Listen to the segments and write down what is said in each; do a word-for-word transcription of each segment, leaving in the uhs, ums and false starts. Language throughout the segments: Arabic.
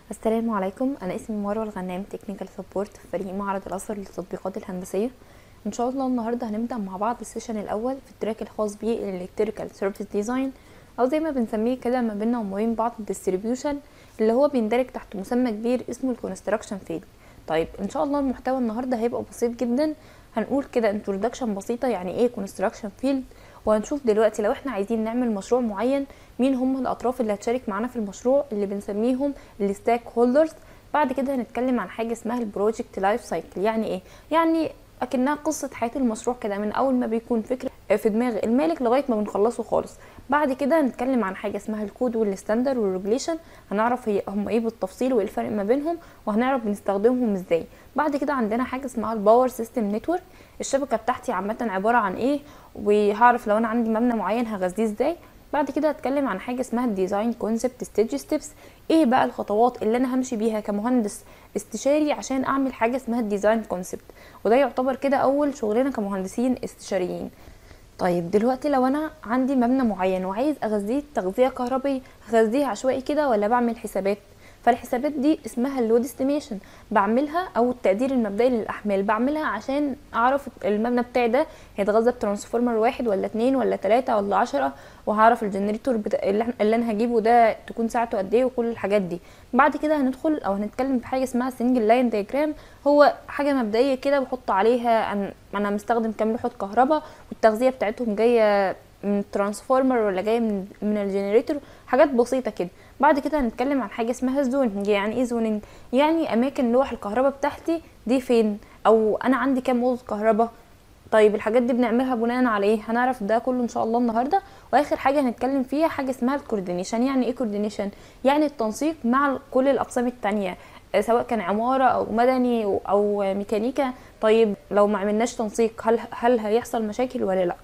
السلام عليكم. انا اسمي مروه الغنام، تكنيكال سبورت في فريق معرض الازهر للتطبيقات الهندسيه. ان شاء الله النهارده هنبدا مع بعض السيشن الاول في التراك الخاص بالالكتريكال سيركت ديزاين، او زي ما بنسميه كده ما بيننا وما بين بعض الديستريبيوشن، اللي هو بيندرج تحت مسمى كبير اسمه الكونستراكشن فيلد. طيب ان شاء الله المحتوى النهارده هيبقى بسيط جدا. هنقول كده انترودكشن بسيطه يعني ايه كونستراكشن فيلد، وهنشوف دلوقتي لو احنا عايزين نعمل مشروع معين مين هم الاطراف اللي هتشارك معانا في المشروع اللي بنسميهم الستاك هولدرز. بعد كده هنتكلم عن حاجه اسمها البروجكت لايف سايكل. يعني ايه؟ يعني اكنها قصه حياه المشروع كده، من اول ما بيكون فكره في دماغ المالك لغايه ما بنخلصه خالص. بعد كده هنتكلم عن حاجه اسمها الكود والستاندر والريجوليشن، هنعرف هي هم ايه بالتفصيل وايه الفرق ما بينهم وهنعرف بنستخدمهم ازاي. بعد كده عندنا حاجه اسمها الباور سيستم نتورك، الشبكه بتاعتي عامه عباره عن ايه، وهعرف لو انا عندي مبنى معين هغذيه ازاي. بعد كده هتكلم عن حاجه اسمها الديزاين كونسبت ستيج ستيبس، ايه بقى الخطوات اللي انا همشي بيها كمهندس استشاري عشان اعمل حاجه اسمها الديزاين كونسبت، وده يعتبر كده اول شغلنا كمهندسين استشاريين. طيب دلوقتي لو انا عندي مبنى معين وعايز اغذيه تغذيه كهربائيه، هغذيه عشوائي كده ولا بعمل حسابات؟ فالحسابات دي اسمها اللود استيميشن، بعملها او التقدير المبدئي للاحمال، بعملها عشان اعرف المبنى بتاعي ده هيتغذى بترانسفورمر واحد ولا اتنين ولا تلاتة ولا عشرة، وهعرف الجنريتور بتا... اللي انا هجيبه ده تكون ساعته قد ايه وكل الحاجات دي. بعد كده هندخل او هنتكلم في حاجه اسمها سنجل لاين دايجرام، هو حاجه مبدئيه كده بحط عليها أن... انا مستخدم كام لوحه كهرباء والتغذيه بتاعتهم جايه من الترانسفورمر ولا جايه من من الجنريتور، حاجات بسيطه كده. بعد كده هنتكلم عن حاجه اسمها الزوننج. يعني ايه زوننج؟ يعني اماكن لوح الكهرباء بتاعتي دي فين، او انا عندي كام اوضه كهرباء. طيب الحاجات دي بنعملها بناء على ايه؟ هنعرف ده كله ان شاء الله النهارده. واخر حاجه هنتكلم فيها حاجه اسمها الكوردينيشن. يعني ايه كوردينيشن؟ يعني التنسيق مع كل الاقسام التانية، سواء كان عماره او مدني او ميكانيكا. طيب لو ما عملناش تنسيق هل هل هيحصل مشاكل ولا لا؟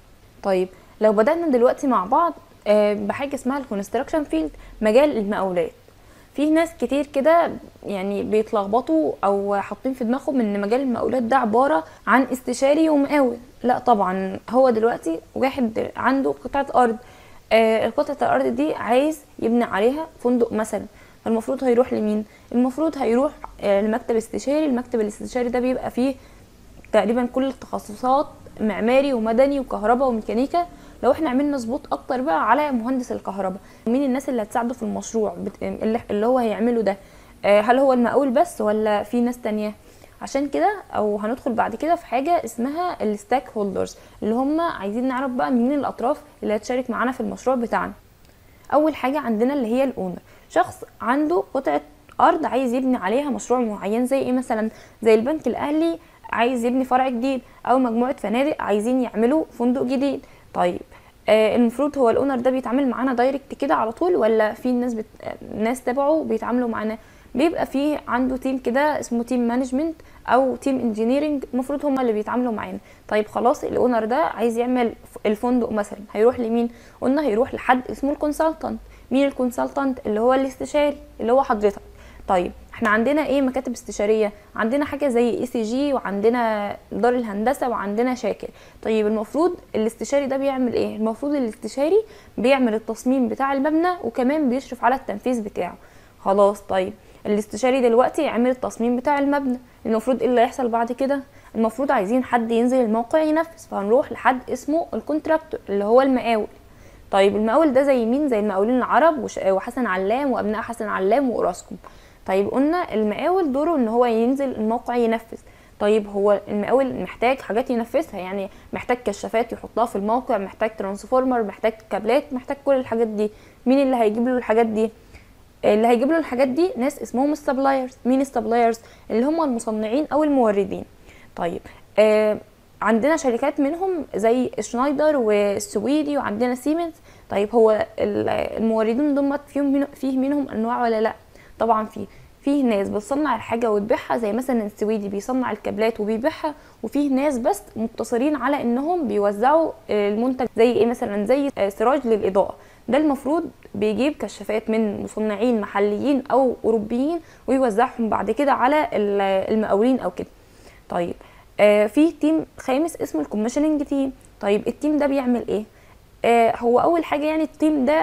طيب لو بدأنا دلوقتي مع بعض بحاجه اسمها الكونستراكشن فيلد، مجال المقاولات. في ناس كتير كده يعني بيتلخبطوا او حاطين في دماغهم ان مجال المقاولات ده عباره عن استشاري ومقاول. لا طبعا، هو دلوقتي واحد عنده قطعه ارض، آه قطعه الارض دي عايز يبني عليها فندق مثلا، فالمفروض هيروح لمين؟ المفروض هيروح آه لمكتب استشاري. المكتب الاستشاري ده بيبقى فيه تقريبا كل التخصصات، معماري ومدني وكهرباء وميكانيكا. لو احنا عملنا سبوت اكتر بقى على مهندس الكهرباء، مين الناس اللي هتساعده في المشروع اللي هو هيعمله ده؟ هل هو المقاول بس ولا في ناس تانية؟ عشان كده او هندخل بعد كده في حاجه اسمها الستاك هولدرز، اللي هم عايزين نعرف بقى مين الاطراف اللي هتشارك معانا في المشروع بتاعنا. اول حاجه عندنا اللي هي الاونر، شخص عنده قطعه ارض عايز يبني عليها مشروع معين. زي ايه مثلا؟ زي البنك الاهلي عايز يبني فرع جديد، او مجموعه فنادق عايزين يعملوا فندق جديد. طيب آه المفروض هو الاونر ده بيتعامل معانا دايركت كده على طول، ولا في ناس بت... ناس تبعه بيتعاملوا معانا؟ بيبقى في عنده تيم كده اسمه تيم مانجمنت او تيم انجينيرنج، المفروض هم اللي بيتعاملوا معانا. طيب خلاص، الاونر ده عايز يعمل الفندق مثلا، هيروح لمين؟ قلنا هيروح لحد اسمه الكونسلتنت. مين الكونسلتنت؟ اللي هو الاستشاري، اللي هو حضرتك. طيب احنا عندنا ايه مكاتب استشاريه؟ عندنا حاجه زي اي سي جي، وعندنا دار الهندسه، وعندنا شاكر. طيب المفروض الاستشاري ده بيعمل ايه؟ المفروض الاستشاري بيعمل التصميم بتاع المبنى وكمان بيشرف على التنفيذ بتاعه. خلاص، طيب الاستشاري دلوقتي عمل التصميم بتاع المبنى، المفروض ايه اللي هيحصل بعد كده؟ المفروض عايزين حد ينزل الموقع ينفذ، فهنروح لحد اسمه الكونتراكتور اللي هو المقاول. طيب المقاول ده زي مين؟ زي المقاولين العرب وحسن علام وابناء حسن علام واوراسكوم. طيب قلنا المقاول دوره ان هو ينزل الموقع ينفذ. طيب هو المقاول محتاج حاجات ينفذها، يعني محتاج كشافات يحطها في الموقع، محتاج ترانسفورمر، محتاج كابلات، محتاج كل الحاجات دي. مين اللي هيجيب له الحاجات دي؟ اللي هيجيب له الحاجات دي ناس اسمهم السبلايرز. مين السبلايرز؟ اللي هم المصنعين او الموردين. طيب آه عندنا شركات منهم زي شنايدر والسويدي، وعندنا سيمنز. طيب هو الموردين دول فيهم فيه منهم انواع ولا لا؟ طبعا فيه فيه ناس بتصنع الحاجه وتبيعها، زي مثلا السويدي بيصنع الكابلات وبيبيعها، وفيه ناس بس مقتصرين على انهم بيوزعوا المنتج. زي ايه مثلا؟ زي سراج للاضاءه، ده المفروض بيجيب كشافات من مصنعين محليين او اوروبيين ويوزعهم بعد كده على المقاولين او كده. طيب آه في تيم خامس اسمه الكوميشننج تيم. طيب التيم ده بيعمل ايه؟ آه هو اول حاجه يعني التيم ده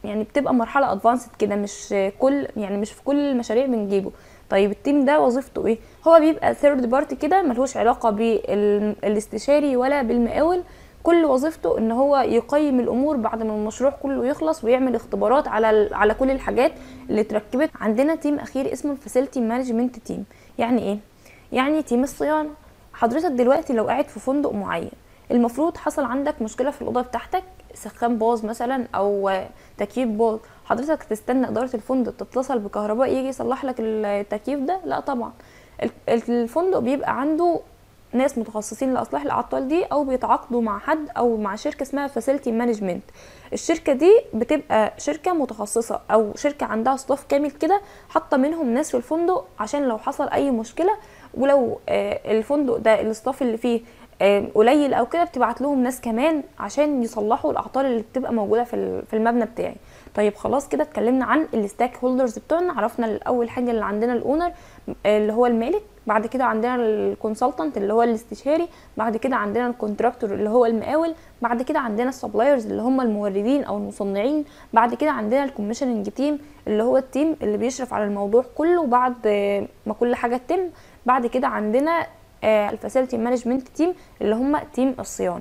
يعني بتبقى مرحله ادفانسد كده، مش كل يعني مش في كل المشاريع بنجيبه. طيب التيم ده وظيفته ايه؟ هو بيبقى ثيرد بارتي كده، ملهوش علاقه بالاستشاري ولا بالمقاول. كل وظيفته ان هو يقيم الامور بعد ما المشروع كله يخلص، ويعمل اختبارات على على كل الحاجات اللي اتركبت. عندنا تيم اخير اسمه الفاسيلتي مانجمنت تيم. يعني ايه؟ يعني تيم الصيانه. حضرتك دلوقتي لو قاعد في فندق معين، المفروض حصل عندك مشكله في الاوضه بتاعتك، سخان باظ مثلا او تكييف باظ، حضرتك تستنى اداره الفندق تتصل بكهرباء يجي يصلح لك التكييف ده؟ لا طبعا. الفندق بيبقى عنده ناس متخصصين لاصلاح الاعطال دي، او بيتعاقدوا مع حد او مع شركه اسمها فاسيلتي مانجمنت. الشركه دي بتبقى شركه متخصصه او شركه عندها ستاف كامل كده، حاطه منهم ناس في الفندق عشان لو حصل اي مشكله، ولو الفندق ده الستاف اللي فيه قليل او كده، بتبعت لهم ناس كمان عشان يصلحوا الاعطال اللي بتبقى موجوده في في المبنى بتاعي. طيب خلاص كده اتكلمنا عن الستاك هولدرز بتوعنا. عرفنا الاول حاجه اللي عندنا الاونر اللي هو المالك، بعد كده عندنا الكونسلتنت اللي هو الاستشاري، بعد كده عندنا الكونتراكتور اللي هو المقاول، بعد كده عندنا السبلايرز اللي هم الموردين او المصنعين، بعد كده عندنا الكوميشننج تيم اللي هو التيم اللي بيشرف على الموضوع كله بعد ما كل حاجه تتم، بعد كده عندنا الفاسيلتي مانجمنت تيم اللي هم تيم الصيانه.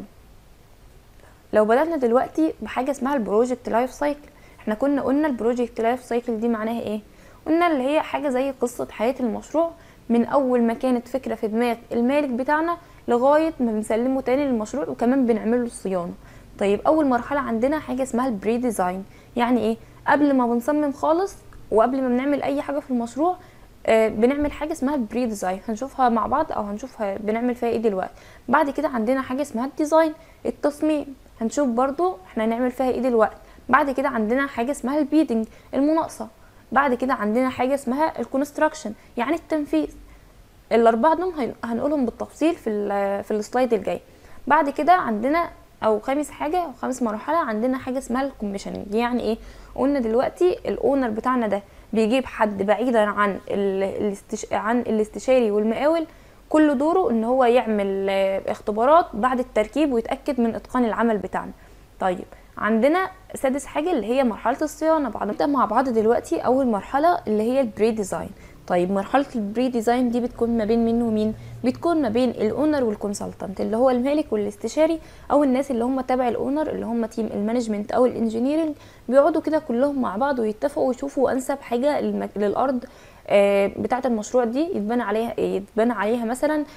لو بدأنا دلوقتي بحاجه اسمها البروجكت لايف سايكل، احنا كنا قلنا البروجكت لايف سايكل دي معناها ايه؟ قلنا اللي هي حاجه زي قصه حياه المشروع، من اول ما كانت فكره في دماغ المالك بتاعنا لغايه ما بنسلمه تاني للمشروع، وكمان بنعمل له الصيانه. طيب اول مرحله عندنا حاجه اسمها البري ديزاين. يعني ايه؟ قبل ما بنصمم خالص وقبل ما بنعمل اي حاجه في المشروع، آه بنعمل حاجه اسمها البري ديزاين، هنشوفها مع بعض او هنشوفها بنعمل فيها ايه دلوقتي. بعد كده عندنا حاجه اسمها الديزاين، التصميم، هنشوف برضو احنا هنعمل فيها ايه دلوقتي. بعد كده عندنا حاجه اسمها البيدنج، المناقصه. بعد كده عندنا حاجه اسمها الكونستراكشن، يعني التنفيذ. الاربعه دول هنقولهم بالتفصيل في في السلايد الجاي. بعد كده عندنا او خامس حاجه او خامس مرحله عندنا حاجه اسمها الكوميشننج. يعني ايه؟ قلنا دلوقتي الاونر بتاعنا ده بيجيب حد بعيدا عن الاستش... عن الاستشاري والمقاول، كل دوره ان هو يعمل اختبارات بعد التركيب ويتاكد من اتقان العمل بتاعنا. طيب عندنا سادس حاجه اللي هي مرحله الصيانه. بعد نبدا مع بعض دلوقتي اول مرحله اللي هي البري ديزاين. طيب مرحله البري ديزاين دي بتكون ما بين مين ومين؟ بتكون ما بين الاونر والكونسلتنت اللي هو المالك والاستشاري، او الناس اللي هم تبع الاونر اللي هم تيم المانجمنت او الانجينيرنج. بيقعدوا كده كلهم مع بعض ويتفقوا ويشوفوا انسب حاجه للارض بتاعه المشروع دي يتبنى عليها يتبنى عليها مثلا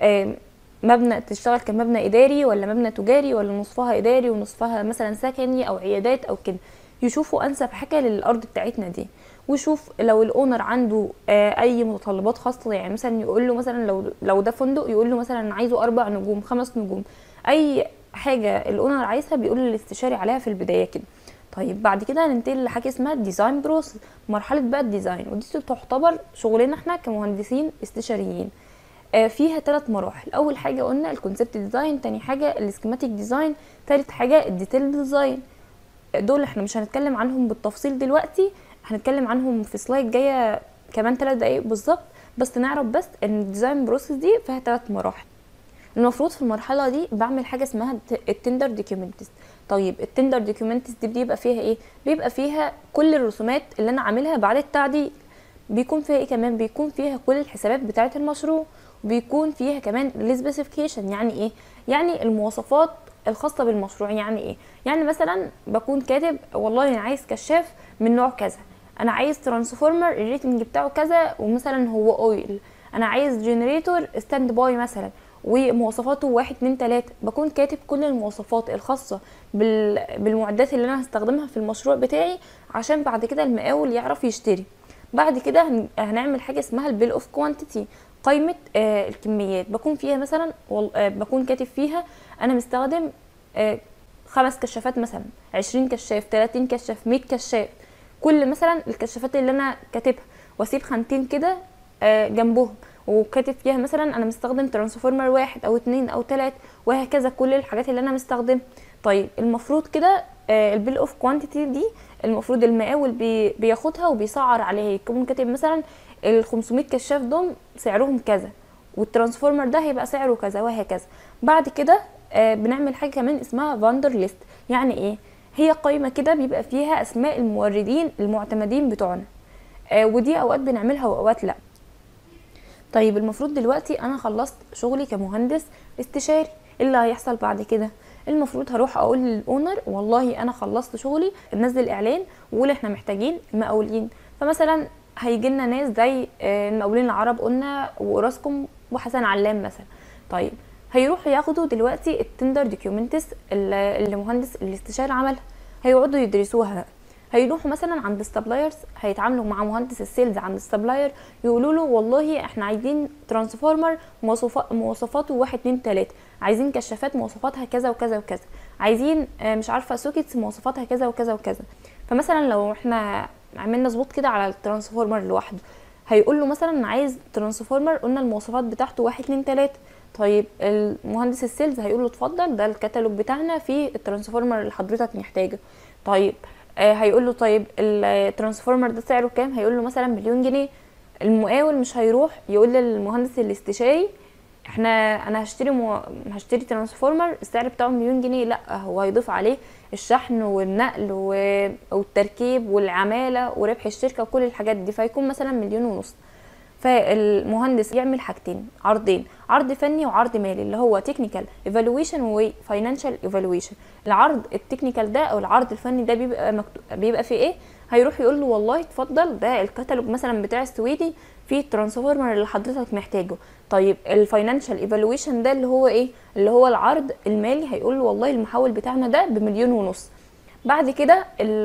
مبنى تشتغل كمبنى اداري ولا مبنى تجاري، ولا نصفها اداري ونصفها مثلا سكني او عيادات او كده. يشوفوا انسب حاجه للارض بتاعتنا دي، ويشوف لو الاونر عنده اي متطلبات خاصه. يعني مثلا يقول له مثلا لو لو ده فندق يقول له مثلا انا عايزه اربع نجوم، خمس نجوم، اي حاجه الاونر عايزها بيقول للاستشاري عليها في البدايه كده. طيب بعد كده هننتقل لحاجه اسمها الديزاين بروسس، مرحله بقى الديزاين، ودي تعتبر شغلنا احنا كمهندسين استشاريين. فيها ثلاث مراحل. اول حاجه قلنا الكونسبت ديزاين، تاني حاجه السكيماتيك ديزاين، ثالث حاجه الديتيل ديزاين. دول احنا مش هنتكلم عنهم بالتفصيل دلوقتي، هنتكلم عنهم في سلايد جايه كمان ثلاث دقايق بالظبط، بس نعرف بس ان الديزاين بروسيس دي فيها ثلاث مراحل. المفروض في المرحله دي بعمل حاجه اسمها التندر دوكيومنتس. طيب التندر دوكيومنتس دي بيبقى فيها ايه؟ بيبقى فيها كل الرسومات اللي انا عاملها بعد التعديل. بيكون فيها ايه كمان؟ بيكون فيها كل الحسابات بتاعه المشروع، وبيكون فيها كمان السبيسيفيكيشن. يعني ايه؟ يعني المواصفات الخاصه بالمشروع. يعني ايه؟ يعني مثلا بكون كاتب والله انا عايز كشاف من نوع كذا، انا عايز ترانسفورمر الريتنج بتاعه كذا ومثلا هو اويل، انا عايز جنريتور ستاند باي مثلا ومواصفاته واحد اتنين تلاته. بكون كاتب كل المواصفات الخاصه بالمعدات اللي انا هستخدمها في المشروع بتاعي عشان بعد كده المقاول يعرف يشتري. بعد كده هنعمل حاجه اسمها البيل اوف كوانتيتي، قائمه آه الكميات. بكون فيها مثلا آه بكون كاتب فيها انا مستخدم آه خمس كشافات مثلا، عشرين كشاف، تلاتين كشاف، مية كشاف، كل مثلا الكشافات اللي انا كاتبها، واسيب خانتين كده آه جنبهم وكاتب فيها مثلا انا مستخدم ترانسفورمر واحد او اتنين او تلات، وهكذا كل الحاجات اللي انا مستخدمها. طيب المفروض كده آه البيل اوف كوانتيتي دي المفروض المقاول بي بياخدها وبيسعر عليها، يكون كاتب مثلا ال خمسمية كشاف دول سعرهم كذا، والترانسفورمر ده هيبقى سعره كذا، وهكذا. بعد كده آه بنعمل حاجه كمان اسمها فاندر ليست. يعني ايه؟ هي قائمه كده بيبقى فيها اسماء الموردين المعتمدين بتوعنا، آه ودي اوقات بنعملها واوقات لا. طيب المفروض دلوقتي انا خلصت شغلي كمهندس استشاري، ايه اللي هيحصل بعد كده؟ المفروض هروح اقول للاونر والله انا خلصت شغلي، نزل اعلان وقول احنا محتاجين مقاولين. فمثلا هيجي لنا ناس زي المقاولين العرب قلنا وراسكم وحسن علام مثلا. طيب هيروحوا ياخدوا دلوقتي التندر دوكيومنتس اللي مهندس الاستشاري عملها، هيقعدوا يدرسوها. هيروحوا مثلا عند السبلايرز، هيتعاملوا مع مهندس السيلز عند السبلاير، يقولوا له والله احنا عايزين ترانسفورمر مواصفات مواصفاته واحد اتنين تلاته، عايزين كشافات مواصفاتها كذا وكذا وكذا، عايزين مش عارفه سوكيتس مواصفاتها كذا وكذا وكذا. فمثلا لو احنا عملنا ظبط كده على الترانسفورمر لوحده، هيقول له مثلا عايز ترانسفورمر قلنا المواصفات بتاعته واحد اتنين تلاته. طيب المهندس السيلز هيقول له اتفضل ده الكتالوج بتاعنا في الترانسفورمر اللي حضرتك محتاجه. طيب آه هيقول له طيب الترانسفورمر ده سعره كام؟ هيقول له مثلا مليون جنيه. المقاول مش هيروح يقول للمهندس الاستشاري احنا انا هشتري مو... هشتري ترانسفورمر السعر بتاعه مليون جنيه، لا هو هيضيف عليه الشحن والنقل و... والتركيب والعماله وربح الشركه وكل الحاجات دي، فيكون مثلا مليون ونص. فالمهندس يعمل حاجتين، عرضين، عرض فني وعرض مالي اللي هو تكنيكال ايفالويشن وفاينانشال ايفالويشن. العرض التكنيكال ده او العرض الفني ده بيبقى مكتوب بيبقى فيه ايه؟ هيروح يقول له والله اتفضل ده الكتالوج مثلا بتاع السويدي فيه الترانسفورمر اللي حضرتك محتاجه. طيب الفاينانشال ايفالويشن ده اللي هو ايه؟ اللي هو العرض المالي، هيقول له والله المحول بتاعنا ده بمليون ونص. بعد كده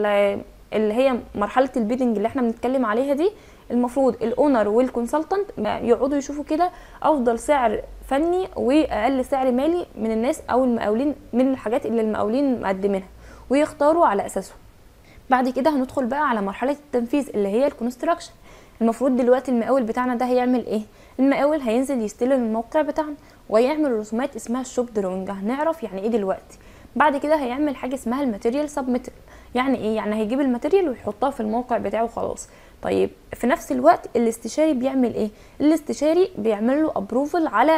اللي هي مرحله البيدنج اللي احنا بنتكلم عليها دي، المفروض الاونر والكونسلتنت يقعدوا يشوفوا كده افضل سعر فني واقل سعر مالي من الناس او المقاولين من الحاجات اللي المقاولين مقدمينها ويختاروا على اساسه. بعد كده هندخل بقى على مرحله التنفيذ اللي هي الكونستراكشن. المفروض دلوقتي المقاول بتاعنا ده هيعمل ايه؟ المقاول هينزل يستلم الموقع بتاعنا ويعمل رسومات اسمها الشوب دروينج، هنعرف يعني ايه دلوقتي. بعد كده هيعمل حاجه اسمها الماتيريال سبميت. يعني ايه؟ يعني هيجيب الماتيريال ويحطها في الموقع بتاعه خلاص. طيب في نفس الوقت الاستشاري بيعمل ايه؟ الاستشاري بيعمل له ابروفل على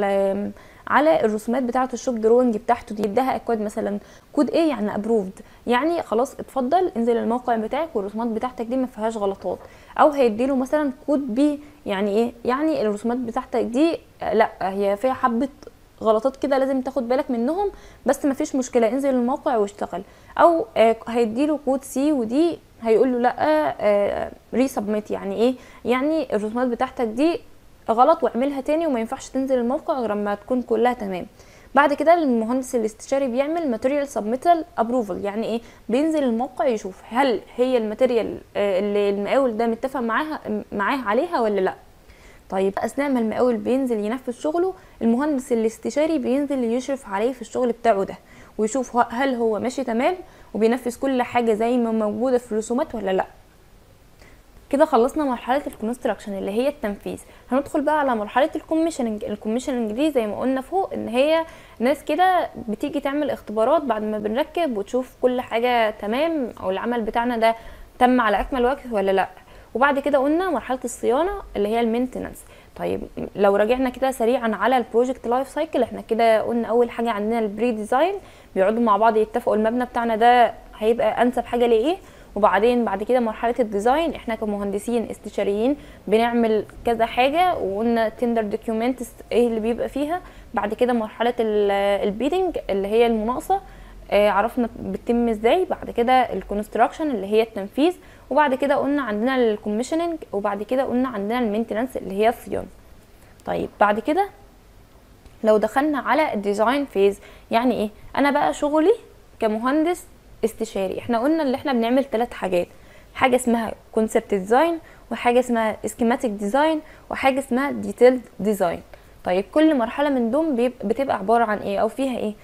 على الرسومات بتاعه الشوب دروينج بتاعته دي، يديها اكواد مثلا كود ايه يعني ابروفد، يعني خلاص اتفضل انزل الموقع بتاعك والرسومات بتاعتك دي ما فيهاش غلطات. او هيديله مثلا كود بي، يعني ايه؟ يعني الرسومات بتاعتك دي لا هي فيها حبه غلطات كده لازم تاخد بالك منهم، بس ما فيش مشكله انزل الموقع واشتغل. او هيديله كود سي ودي هيقول له لا ري سبميت، يعني ايه؟ يعني الرسومات بتاعتك دي غلط واعملها تاني وما ينفعش تنزل الموقع غير لما تكون كلها تمام. بعد كده المهندس الاستشاري بيعمل ماتيريال سبميتال ابروفل، يعني ايه؟ بينزل الموقع يشوف هل هي الماتيريال اللي المقاول ده متفق معاها معاه عليها ولا لا. طيب اثناء ما المقاول بينزل ينفذ شغله، المهندس الاستشاري بينزل يشرف عليه في الشغل بتاعه ده ويشوف هل هو ماشي تمام وبينفذ كل حاجه زي ما موجوده في الرسومات ولا لا. كده خلصنا مرحله الكونستراكشن اللي هي التنفيذ. هندخل بقى على مرحله الكوميشننج. الكوميشننج دي زي ما قلنا فوق ان هي ناس كده بتيجي تعمل اختبارات بعد ما بنركب وتشوف كل حاجه تمام او العمل بتاعنا ده تم على اكمل وجه ولا لا. وبعد كده قلنا مرحله الصيانه اللي هي المينتنانس. طيب لو رجعنا كده سريعا على البروجكت لايف سايكل، احنا كده قلنا اول حاجه عندنا البري ديزاين، بيقعدوا مع بعض يتفقوا المبنى بتاعنا ده هيبقى انسب حاجه لايه. وبعدين بعد كده مرحله الديزاين، احنا كمهندسين استشاريين بنعمل كذا حاجه وقلنا تندر دوكيومنتس ايه اللي بيبقى فيها. بعد كده مرحله البيدنج اللي هي المناقصه، اه عرفنا بتتم ازاي. بعد كده الكونستراكشن اللي هي التنفيذ. وبعد كده قلنا عندنا الكوميشننج. وبعد كده قلنا عندنا المينتنانس اللي هي الصيانه. طيب بعد كده لو دخلنا على الديزاين فيز، يعني ايه؟ انا بقى شغلي كمهندس استشاري، احنا قلنا اللي احنا بنعمل ثلاث حاجات، حاجه اسمها كونسبت ديزاين وحاجه اسمها سكيماتيك ديزاين وحاجه اسمها ديتيلد ديزاين. طيب كل مرحله من دول بتبقى عباره عن ايه او فيها ايه؟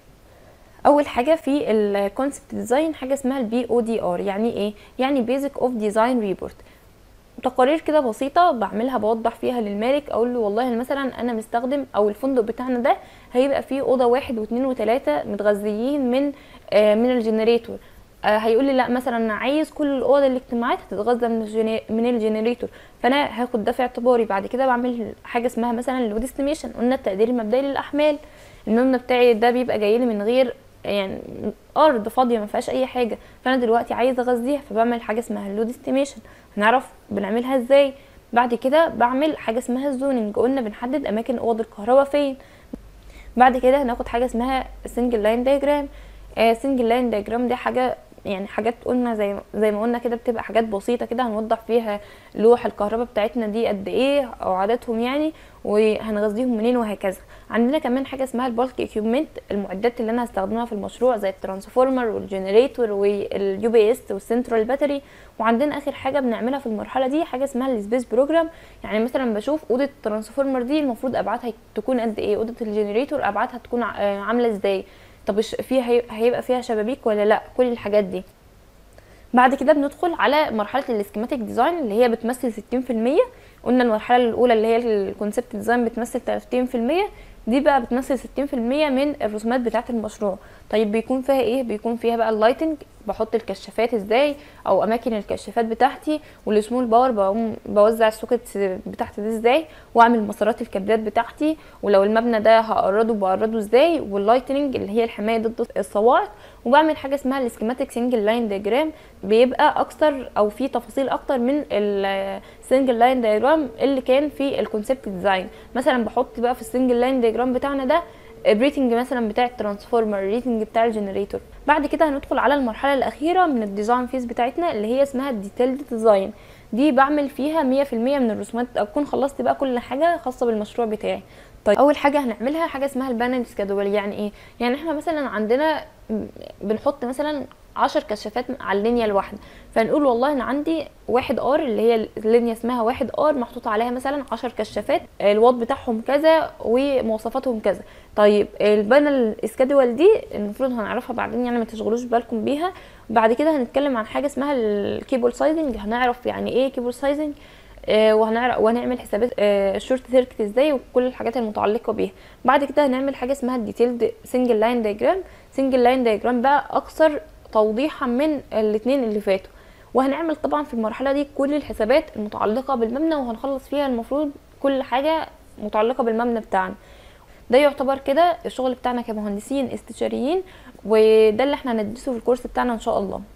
اول حاجه في الكونسبت ديزاين حاجه اسمها البي او دي ار. يعني ايه؟ يعني بيزك اوف ديزاين ريبورت، تقارير كده بسيطه بعملها بوضح فيها للمالك، اقول له والله مثلا انا مستخدم او الفندق بتاعنا ده هيبقى فيه اوضه واحد واثنين وثلاثه متغذيين من آه من الجنريتور. آه هيقول لي لا مثلا انا عايز كل الاوض الاجتماعات هتتغذى من الجني... من الجنريتور، فانا هاخد ده في اعتباري. بعد كده بعمل حاجه اسمها مثلا اللود استيميشن، قلنا التقدير المبدئي للاحمال. المبنى بتاعي ده بيبقى جاي لي من غير يعني ارض فاضيه ما فيهاش اي حاجه، فانا دلوقتي عايزه اغذيها، فبعمل حاجه اسمها اللود استيميشن. هنعرف بنعملها ازاي. بعد كده بعمل حاجه اسمها الزوننج، قلنا بنحدد اماكن اوض الكهرباء فين. بعد كده هناخد حاجه اسمها سنجل لاين دايجرام. سنجل لاين دايجرام دي حاجه يعني حاجات قلنا زي زي ما قلنا كده، بتبقى حاجات بسيطه كده هنوضح فيها لوح الكهرباء بتاعتنا دي قد ايه او عددهم يعني، وهنغذيهم منين وهكذا. عندنا كمان حاجه اسمها البالك اكيوبمنت، المعدات اللي انا هستخدمها في المشروع زي الترانسفورمر والجنريتور واليو بي اس والسنترال باتري. وعندنا اخر حاجه بنعملها في المرحله دي حاجه اسمها السبيس بروجرام. يعني مثلا بشوف اوضه الترانسفورمر دي المفروض ابعادها تكون قد ايه، اوضه الجنريتور ابعادها تكون عامله ازاي، طب فيها هيبقى فيها شبابيك ولا لا، كل الحاجات دي. بعد كده بندخل على مرحله السكيماتيك ديزاين اللي هي بتمثل ستين في المية. قلنا المرحله الاولى اللي هي الكونسبت ديزاين بتمثل ثلاثين في المية، دي بقى بتمثل ستين في المية من الرسومات بتاعه المشروع. طيب بيكون فيها ايه؟ بيكون فيها بقى اللايتنج، بحط الكشافات ازاي او اماكن الكشافات بتاعتي، والسمول باور بقوم بوزع السوكت بتاعتي دي ازاي، واعمل مسارات الكابلات بتاعتي، ولو المبنى ده هقرده بقرده ازاي، واللايتنج اللي هي الحمايه ضد الصواعق. وبعمل حاجه اسمها السكيماتيك سنجل لاين دياجرام، بيبقى اكتر او في تفاصيل اكتر من السنجل لاين دياجرام اللي كان في الكونسبت ديزاين. مثلا بحط بقى في السنجل لاين دياجرام بتاعنا ده الريتنج مثلا بتاع الترانسفورمر، الريتنج بتاع الجنريتور. بعد كده هندخل على المرحله الاخيره من الديزاين فيز بتاعتنا اللي هي اسمها الديتيلد ديزاين. دي بعمل فيها مية في المية من الرسومات، اكون خلصت بقى كل حاجه خاصه بالمشروع بتاعي. طيب اول حاجه هنعملها حاجه اسمها البانل سكادول. يعني ايه؟ يعني احنا مثلا عندنا بنحط مثلا عشر كشافات على اللينيا الواحده، فنقول والله انا عندي واحد ار اللي هي اللينيا اسمها واحد ار محطوط عليها مثلا عشر كشافات، الواط بتاعهم كذا ومواصفاتهم كذا. طيب البانل سكادول دي المفروض هنعرفها بعدين، يعني ما تشغلوش بالكم بيها. بعد كده هنتكلم عن حاجه اسمها الكيبل سايزنج، هنعرف يعني ايه كيبل سايزنج، آه وهنعرف وهنعمل حسابات آه الشورت سيركت ازاي وكل الحاجات المتعلقه بيها. بعد كده هنعمل حاجه اسمها الديتيلد سنجل لاين دايجرام. سنجل لاين دايجرام بقى اكثر توضيحا من الاثنين اللي فاتوا. وهنعمل طبعا في المرحله دي كل الحسابات المتعلقه بالمبنى، وهنخلص فيها المفروض كل حاجه متعلقه بالمبنى بتاعنا. ده يعتبر كده الشغل بتاعنا كمهندسين استشاريين، وده اللي احنا هندرسه في الكورس بتاعنا ان شاء الله.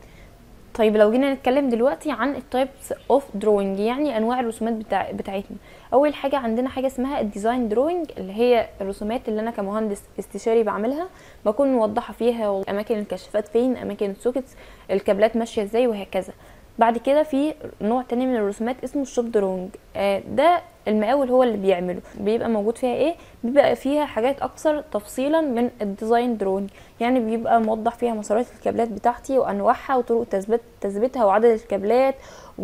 طيب لو جينا نتكلم دلوقتي عن التايبس اوف دروينج، يعني انواع الرسومات بتاع بتاعتنا. اول حاجه عندنا حاجه اسمها الديزاين دروينج، اللي هي الرسومات اللي انا كمهندس استشاري بعملها، بكون موضحه فيها اماكن الكشافات فين، اماكن السوكتس، الكابلات ماشيه ازاي وهكذا. بعد كده في نوع تاني من الرسومات اسمه الشوب دروينج، آه ده المقاول هو اللي بيعمله، بيبقى موجود فيها ايه؟ بيبقى فيها حاجات اكثر تفصيلا من الديزاين دروينج، يعني بيبقى موضح فيها مسارات الكابلات بتاعتي وانواعها وطرق تثبيت تثبيتها وعدد الكابلات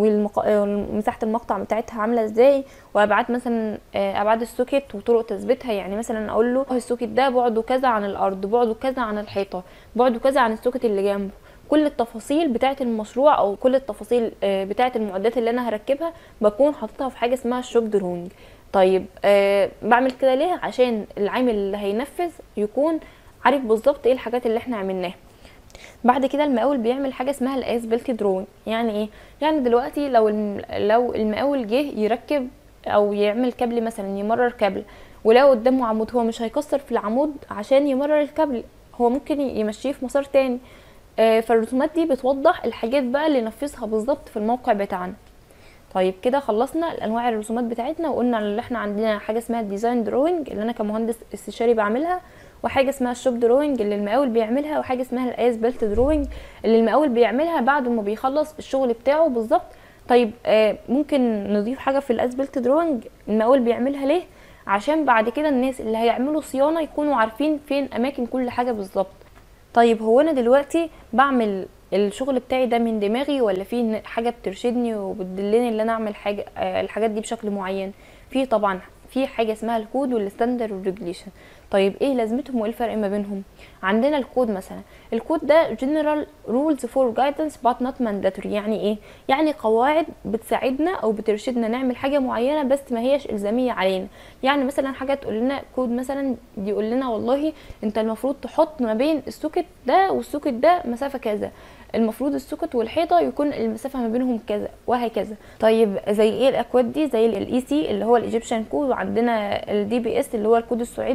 ومساحه المقطع بتاعتها عامله ازاي، وابعاد مثلا ابعاد السوكت وطرق تثبيتها. يعني مثلا اقول له السوكت ده بعده كذا عن الارض، بعده كذا عن الحيطه، بعده كذا عن السوكت اللي جنبه. كل التفاصيل بتاعه المشروع او كل التفاصيل بتاعه المعدات اللي انا هركبها بكون حاططها في حاجه اسمها الشوب دروينج. طيب أه بعمل كده ليه؟ عشان العامل اللي هينفذ يكون عارف بالظبط ايه الحاجات اللي احنا عملناها. بعد كده المقاول بيعمل حاجه اسمها الاس بيلت دروينج. يعني ايه؟ يعني دلوقتي لو لو المقاول جه يركب او يعمل كابل مثلا، يمرر كابل، ولو قدامه عمود هو مش هيكسر في العمود عشان يمرر الكابل، هو ممكن يمشيه في مسار تاني. فالرسومات دي بتوضح الحاجات بقى اللي نفذها بالظبط في الموقع بتاعنا. طيب كده خلصنا الانواع الرسومات بتاعتنا، وقلنا ان احنا عندنا حاجه اسمها الديزاين دروينج اللي انا كمهندس استشاري بعملها، وحاجه اسمها الشوب دروينج اللي المقاول بيعملها، وحاجه اسمها الاس بيلت دروينج اللي المقاول بيعملها بعد ما بيخلص الشغل بتاعه بالظبط. طيب آه ممكن نضيف حاجه في الاس بيلت دروينج، المقاول بيعملها ليه؟ عشان بعد كده الناس اللي هيعملوا صيانه يكونوا عارفين فين اماكن كل حاجه بالظبط. طيب هو انا دلوقتي بعمل الشغل بتاعي ده من دماغي، ولا في حاجه بترشدني وبتدلني ان انا اعمل حاجه آه الحاجات دي بشكل معين؟ في طبعا في حاجه اسمها الكود والستاندرد والريجليشن. طيب ايه لازمتهم وايه الفرق ما بينهم؟ عندنا الكود مثلا، الكود ده general rules for guidance but not mandatory. يعني ايه؟ يعني قواعد بتساعدنا او بترشدنا نعمل حاجه معينه بس ما هياش الزاميه علينا. يعني مثلا حاجه تقول لنا كود مثلا يقول لنا والله انت المفروض تحط ما بين السوكت ده والسوكت ده مسافه كذا، المفروض السوكت والحيطه يكون المسافه ما بينهم كذا وهكذا. طيب زي ايه الاكواد دي؟ زي الاي سي اللي هو الايجيبشن كود، وعندنا الدي بي اس اللي هو الكود السعودي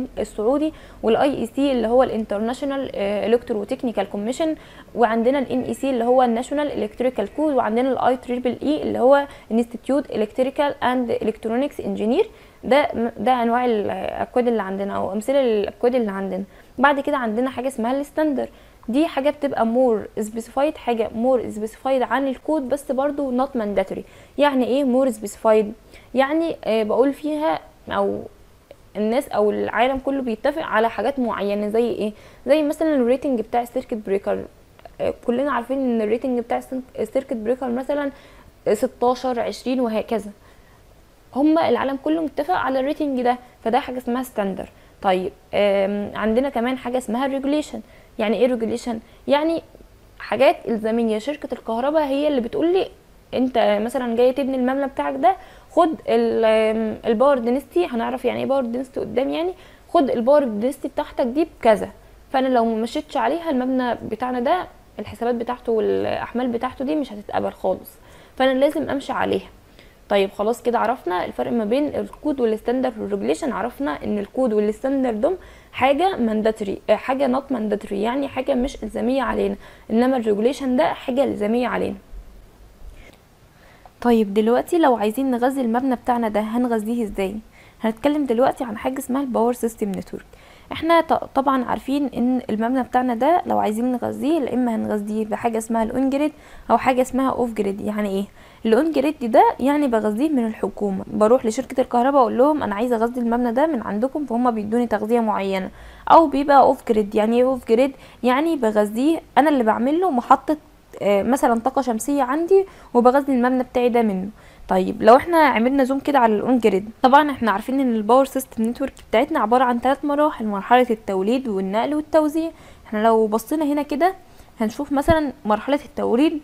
السعودي، والاي اي سي اللي هو الانترناشونال الكترو تكنيكال كوميشن، وعندنا الان اي سي اللي هو الناشونال الكتريكال كود، وعندنا الاي تريبل اي اللي هو انستيتيوت الكتريكال اند الكترونكس انجينير. ده ده انواع الاكواد اللي عندنا او امثله للاكواد اللي عندنا. بعد كده عندنا حاجه اسمها الستاندر، دي حاجه بتبقى مور سبيسيفايد، حاجه مور سبيسيفايد عن الكود بس برضو نوت مانداتوري. يعني ايه مور سبيسيفايد؟ يعني آه بقول فيها او الناس او العالم كله بيتفق على حاجات معينه، زي ايه؟ زي مثلا الريتنج بتاع السيركت بريكر. آه كلنا عارفين ان الريتنج بتاع السيركت بريكر مثلا ستاشر عشرين وهكذا، هما العالم كله متفق على الريتنج ده، فده حاجه اسمها ستاندر. طيب عندنا كمان حاجه اسمها ريجوليشن. يعني ايه ريجوليشن؟ يعني حاجات الزاميه، شركه الكهرباء هي اللي بتقول لي انت مثلا جاي تبني المبنى بتاعك ده، خد الباور دينستي، هنعرف يعني ايه باور دينستي قدام، يعني خد الباور دينستي بتاعتك دي بكذا، فانا لو ما مشيتش عليها المبنى بتاعنا ده الحسابات بتاعته والاحمال بتاعته دي مش هتتقبل خالص، فانا لازم امشي عليها. طيب خلاص كده عرفنا الفرق ما بين الكود والستاندر والريجوليشن. عرفنا ان الكود والستاندر دول حاجه مانداتوري، حاجه نوت مانداتوري، يعني حاجه مش الزاميه علينا، انما الريجوليشن ده حاجه الزاميه علينا. طيب دلوقتي لو عايزين نغذي المبنى بتاعنا ده هنغذيه ازاي؟ هنتكلم دلوقتي عن حاجه اسمها الباور سيستم نتورك. احنا طبعا عارفين ان المبنى بتاعنا ده لو عايزين نغذيه، لا اما هنغذيه بحاجه اسمها الاون جريد او حاجه اسمها اوف جريد. يعني ايه الاون جريد ده؟ يعني بغذيه من الحكومه، بروح لشركه الكهرباء اقول لهم انا عايزه اغذي المبنى ده من عندكم، فهم بيدوني تغذيه معينه. او بيبقى اوف جريد. يعني ايه اوف جريد؟ يعني بغذيه انا اللي بعمل له محطه مثلا طاقه شمسيه عندي وبغذي المبنى بتاعي ده منه. طيب لو احنا عملنا زوم كده على الاون جريد، طبعا احنا عارفين ان الباور سيستم نتورك بتاعتنا عباره عن ثلاث مراحل: مرحله التوليد والنقل والتوزيع. احنا لو بصينا هنا كده هنشوف مثلا مرحله التوليد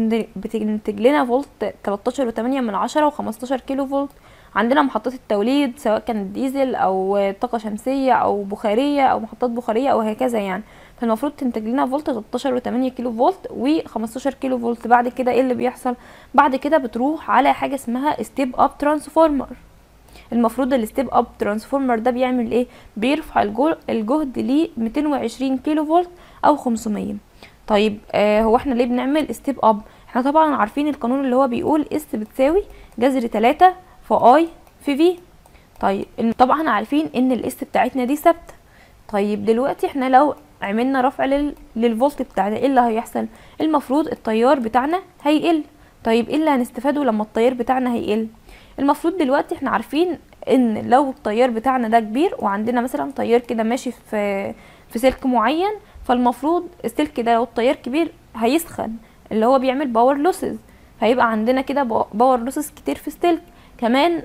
بتنتج لنا فولت تلتاشر وتمانية من عشرة وخمستاشر كيلو فولت. عندنا محطات التوليد سواء كانت ديزل او طاقه شمسيه او بخاريه او محطات بخاريه او هكذا، يعني فالمفروض تنتج لنا فولت تلتاشر وتمانية كيلو فولت وخمستاشر كيلو فولت. بعد كده ايه اللي بيحصل؟ بعد كده بتروح على حاجه اسمها ستيب اب ترانسفورمر. المفروض الستيب اب ترانسفورمر ده بيعمل ايه؟ بيرفع الجهد ل ميتين وعشرين كيلو فولت او خمسمية. طيب آه هو احنا ليه بنعمل ستيب اب؟ احنا طبعا عارفين القانون اللي هو بيقول اس بتساوي جذر تلاتة في اي في في. طيب طبعا عارفين ان الاس بتاعتنا دي ثابته. طيب دلوقتي احنا لو عملنا رفع لل... للفولت بتاعنا ايه اللي هيحصل؟ المفروض التيار بتاعنا هيقل. طيب ايه اللي هنستفاده لما التيار بتاعنا هيقل؟ المفروض دلوقتي احنا عارفين ان لو التيار بتاعنا ده كبير وعندنا مثلا تيار كده ماشي في في سلك معين، فالمفروض السلك ده لو التيار كبير هيسخن، اللي هو بيعمل باور لوسز، هيبقى عندنا كده باور لوسز كتير في السلك. كمان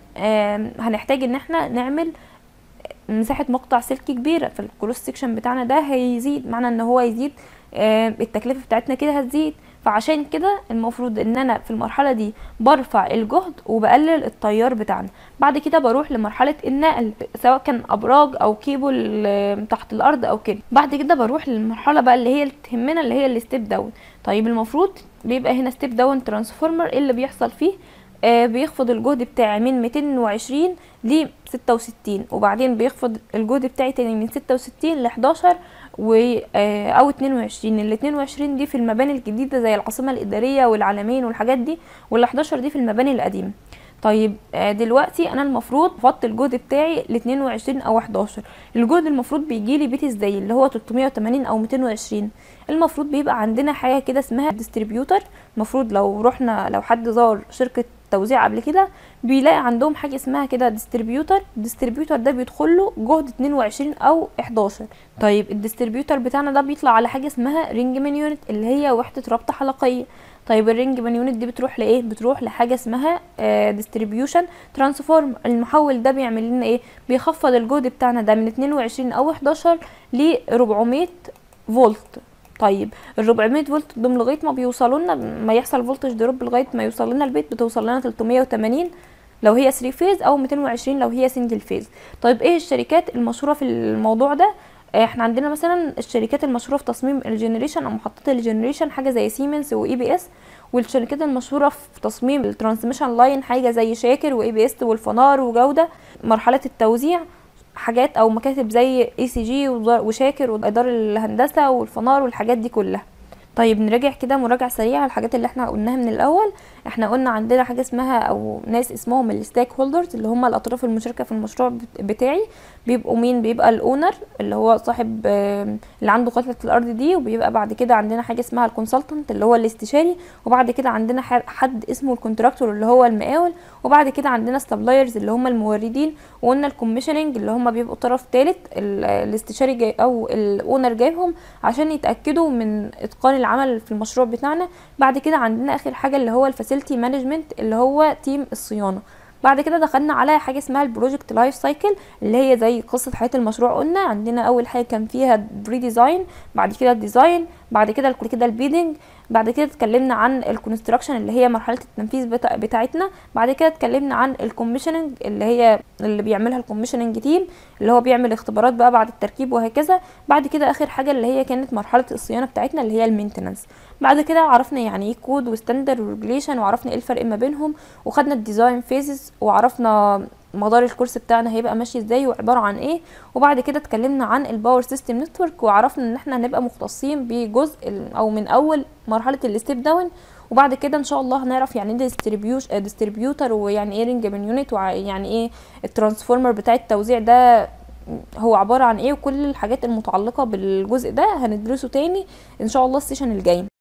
هنحتاج ان احنا نعمل مساحه مقطع سلك كبيره، فالكروس سكشن بتاعنا ده هيزيد، معنى ان هو يزيد التكلفه بتاعتنا كده هتزيد. فعشان كده المفروض ان انا في المرحله دي برفع الجهد وبقلل التيار بتاعنا. بعد كده بروح لمرحله النقل سواء كان ابراج او كيبل تحت الارض او كده. بعد كده بروح للمرحله بقى اللي هي اللي تهمنا اللي هي الستيب داون. طيب المفروض بيبقى هنا ستيب داون ترانسفورمر، ايه اللي بيحصل فيه؟ آه بيخفض الجهد بتاعي من ميتين وعشرين ل ستة وستين، وبعدين بيخفض الجهد بتاعي تاني من ستة وستين ل حداشر و آه او اتنين وعشرين. ال اتنين وعشرين دي في المباني الجديده زي العاصمه الاداريه والعلمين والحاجات دي، وال حداشر دي في المباني القديمه. طيب آه دلوقتي انا المفروض خفضت الجهد بتاعي ل اتنين وعشرين او حداشر. الجهد المفروض بيجي لي بيت ازاي؟ اللي هو تلتمية وتمانين او ميتين وعشرين. المفروض بيبقى عندنا حاجه كده اسمها ديستريبيوتر. المفروض لو رحنا لو حد زار شركه توزيع قبل كده بيلاقي عندهم حاجه اسمها كده ديستريبيوتر. الديستريبيوتر ده بيدخل له جهد اتنين وعشرين او حداشر. طيب الديستريبيوتر بتاعنا ده بيطلع على حاجه اسمها رينج مان يونت اللي هي وحده ربط حلقيه. طيب الرينج مان يونت دي بتروح لايه؟ بتروح لحاجه اسمها ديستريبيوشن ترانسفورم. المحول ده بيعمل لنا ايه؟ بيخفض الجهد بتاعنا ده من اتنين وعشرين او حداشر ل اربعمية فولت. طيب ال اربعمية فولت دول لغايه ما بيوصلوا لنا ما يحصل فولتج دروب لغايه ما يوصل لنا البيت بتوصل لنا تلتمية وتمانين لو هي ثري فيز او ميتين وعشرين لو هي سنجل فيز. طيب ايه الشركات المشهوره في الموضوع ده؟ احنا عندنا مثلا الشركات المشهوره في تصميم الجنريشن او محطات الجنريشن حاجه زي سيمنز واي بي اس، والشركات المشهوره في تصميم الترانسميشن لاين حاجه زي شاكر واي بي اس والفنار وجوده. مرحله التوزيع حاجات او مكاتب زي اي سي جي وشاكر واداره الهندسه والفنار والحاجات دي كلها. طيب نراجع كده مراجعة سريعة الحاجات اللي احنا قلناها من الاول. احنا قلنا عندنا حاجة اسمها او ناس اسمهم الستيك هولدرز اللي هم الاطراف المشاركة في المشروع بتاعي. بيبقوا مين؟ بيبقى الاونر اللي هو صاحب اللي عنده قطعة الارض دي، وبيبقى بعد كده عندنا حاجة اسمها الكونسلتنت اللي هو الاستشاري، وبعد كده عندنا حد اسمه الكونتراكتور اللي هو المقاول، وبعد كده عندنا السبلايرز اللي هم الموردين، وقلنا الكوميشننج اللي هم بيبقوا طرف ثالث الاستشاري جاي او الاونر جايبهم عشان يتاكدوا من اتقان العمل في المشروع بتاعنا. بعد كده عندنا اخر حاجه اللي هو الفاسيلتي مانجمنت اللي هو تيم الصيانه. بعد كده دخلنا على حاجه اسمها البروجكت لايف سايكل اللي هي زي قصه حياه المشروع. قلنا عندنا اول حاجه كان فيها بري ديزاين، بعد كده الديزاين، بعد كده كده البيدنج، بعد كده اتكلمنا عن الكونستراكشن اللي هي مرحله التنفيذ بتاع بتاعتنا، بعد كده اتكلمنا عن الكوميشننج اللي هي اللي بيعملها الكوميشننج تيم اللي هو بيعمل اختبارات بقى بعد التركيب وهكذا. بعد كده اخر حاجه اللي هي كانت مرحله الصيانه بتاعتنا اللي هي المينتننس. بعد كده عرفنا يعني ايه كود وستاندرد وريجوليشن، وعرفنا ايه الفرق ما بينهم، وخدنا الديزاين فيزز، وعرفنا مدار الكورس بتاعنا هيبقى ماشي ازاي وعباره عن ايه. وبعد كده اتكلمنا عن الباور سيستم نتورك، وعرفنا ان احنا هنبقى مختصين بجزء او من اول مرحله الستيب داون. وبعد كده ان شاء الله هنعرف يعني ايه ديستريبيوتر، ويعني ايه رينج من يونت، ويعني ايه الترانسفورمر بتاع التوزيع ده هو عباره عن ايه، وكل الحاجات المتعلقه بالجزء ده هندرسه تاني ان شاء الله السيشن الجاي.